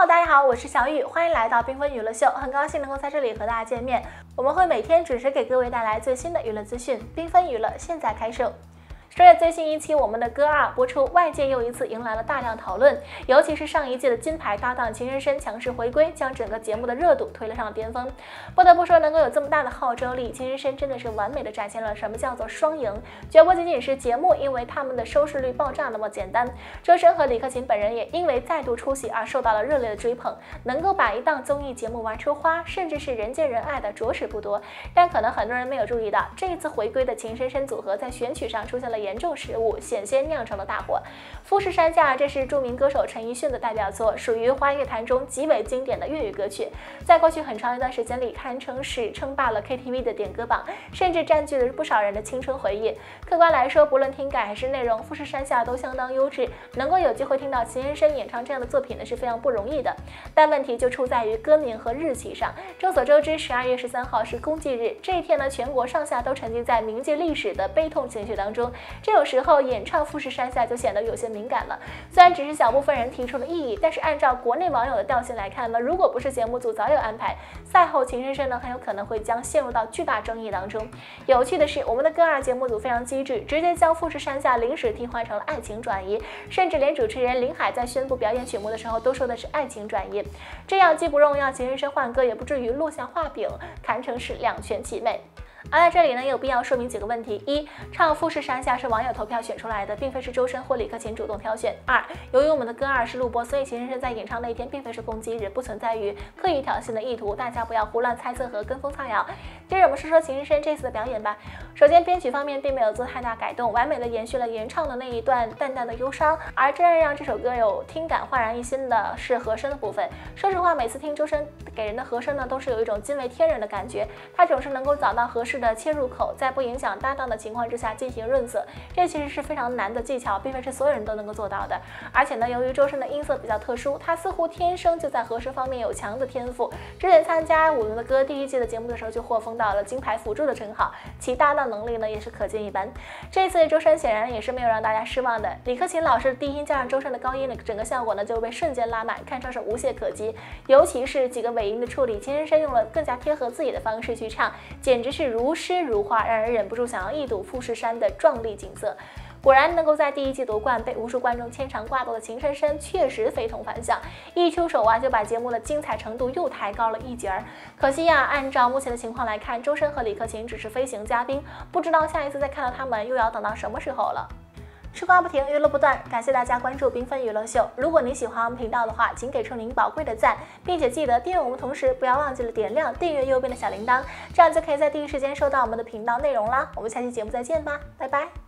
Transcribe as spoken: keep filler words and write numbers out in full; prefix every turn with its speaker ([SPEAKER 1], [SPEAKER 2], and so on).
[SPEAKER 1] Hello， 大家好，我是小雨，欢迎来到缤纷娱乐秀，很高兴能够在这里和大家见面。我们会每天准时给各位带来最新的娱乐资讯，缤纷娱乐现在开售。十月最新一期《我们的歌二》播出，外界又一次迎来了大量讨论，尤其是上一季的金牌搭档秦深深强势回归，将整个节目的热度推了上巅峰。不得不说，能够有这么大的号召力，秦深深真的是完美的展现了什么叫做双赢，绝不仅仅是节目因为他们的收视率爆炸那么简单。周深和李克勤本人也因为再度出席而受到了热烈的追捧，能够把一档综艺节目玩出花，甚至是人见人爱的着实不多。但可能很多人没有注意到，这一次回归的秦深深组合在选曲上出现了严重失误，险些酿成了大祸。富士山下，这是著名歌手陈奕迅的代表作，属于华语乐坛中极为经典的粤语歌曲，在过去很长一段时间里堪称是称霸了 K T V 的点歌榜，甚至占据了不少人的青春回忆。客观来说，不论听感还是内容，富士山下都相当优质，能够有机会听到秦深深演唱这样的作品呢，是非常不容易的。但问题就出在于歌名和日期上。众所周知，十二月十三号是公祭日，这一天呢，全国上下都沉浸在铭记历史的悲痛情绪当中，这种时候演唱富士山下就显得有些敏感了。虽然只是小部分人提出了异议，但是按照国内网友的调性来看呢，如果不是节目组早有安排，赛后秦深深呢很有可能会将陷入到巨大争议当中。有趣的是，我们的歌二节目组非常机智，直接将富士山下临时替换成了爱情转移，甚至连主持人林海在宣布表演曲目的时候都说的是爱情转移，这样既不用让秦深深换歌，也不至于落下画饼，堪称是两全其美。而在这里呢，有必要说明几个问题：一、唱富士山下是网友投票选出来的，并非是周深或李克勤主动挑选；二、由于我们的歌二是录播，所以秦深深在演唱那一天并非是公祭日，不存在于刻意挑衅的意图，大家不要胡乱猜测和跟风造谣。接着我们说说秦深深这次的表演吧。首先，编曲方面并没有做太大改动，完美的延续了原唱的那一段淡淡的忧伤，而真正让这首歌有听感焕然一新的是和声的部分。说实话，每次听周深给人的和声呢，都是有一种惊为天人的感觉，他总是能够找到合适的切入口，在不影响搭档的情况之下进行润色，这其实是非常难的技巧，并非是所有人都能够做到的。而且呢，由于周深的音色比较特殊，他似乎天生就在和声方面有强的天赋。之前参加《我们的歌》第一季的节目的时候，就获封到了金牌辅助的称号，其搭档能力呢也是可见一斑。这次周深显然也是没有让大家失望的，李克勤老师的低音加上周深的高音的整个效果呢就被瞬间拉满，看上是无懈可击。尤其是几个尾音的处理，秦深深用了更加贴合自己的方式去唱，简直是如诗如画，让人忍不住想要一睹富士山的壮丽景色。果然能够在第一季夺冠，被无数观众牵肠挂肚的秦深深确实非同凡响，一出手啊就把节目的精彩程度又抬高了一截儿。可惜呀、啊，按照目前的情况来看，周深和李克勤只是飞行嘉宾，不知道下一次再看到他们又要等到什么时候了。吃瓜不停，娱乐不断，感谢大家关注缤纷娱乐秀。如果你喜欢我们频道的话，请给出您宝贵的赞，并且记得订阅我们，同时不要忘记了点亮订阅右边的小铃铛，这样就可以在第一时间收到我们的频道内容啦。我们下期节目再见吧，拜拜。